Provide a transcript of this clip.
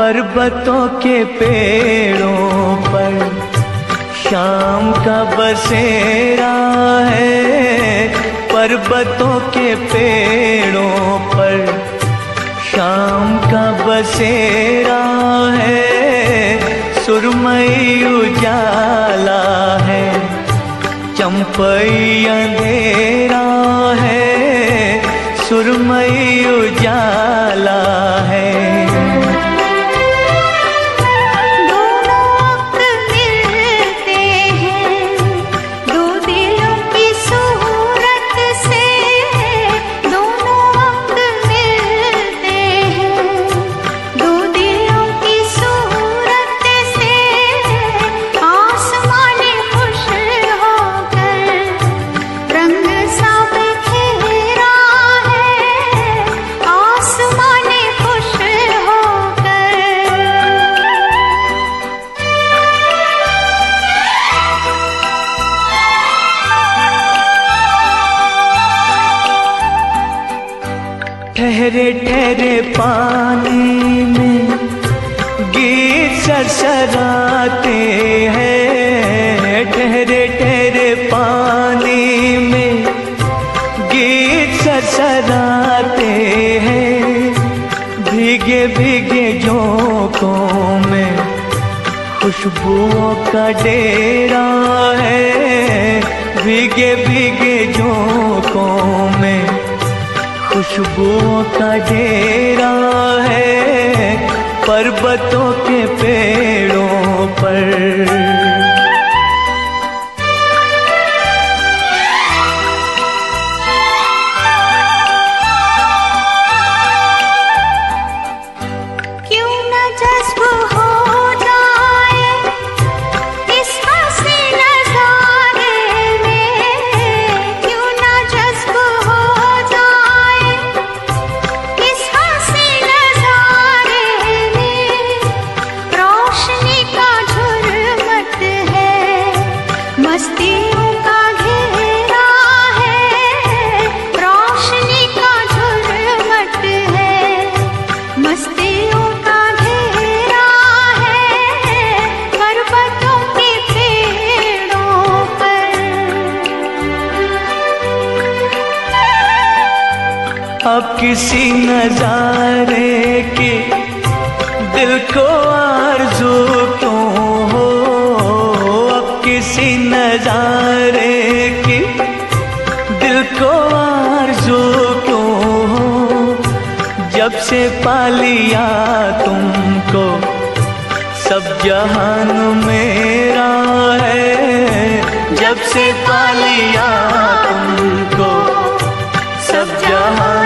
पर्वतों के पेड़ों पर शाम का बसेरा है, पर्वतों के पेड़ों पर शाम का बसेरा है। सुरमई उजाला है, चंपई अंधेरा है, सुरमई उजाला है। ठहरे ठहरे पानी में गीत सरसराते हैं, ठहरे ठहरे पानी में गीत सरसराते हैं। भीगे भीगे झोंकों में खुशबुओं का डेरा है, भीगे भीगे झोंकों में खुशबुओं का डेरा है, पर्वतों के पेड़ों पर। अब किसी नजारे की दिल को आरज़ू क्यों हो, अब किसी नजारे की दिल को आरज़ू क्यों हो। जब से पा लिया तुमको सब जहान मेरा है, जब से पा लिया तुमको सब जहां